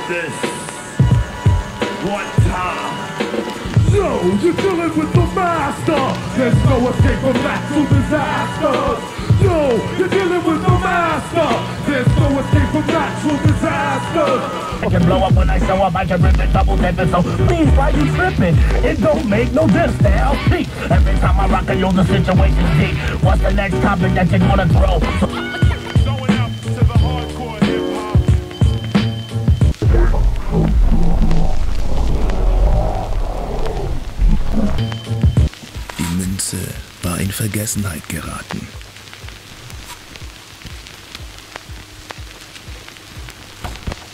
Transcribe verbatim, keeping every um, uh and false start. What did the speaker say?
this one time. Yo, you're dealing with the master. There's no escape from natural disasters. Yo, you're dealing with the master. There's no escape from natural disasters. I can blow up when I show up, I can rip it, double dip it, so please, why you tripping? It don't make no difference to L P. Every time I rock a yo, the situation's deep. What's the next topic that you wanna throw? So Going out to the hardcore hip-hop. Die Münze war in Vergessenheit geraten.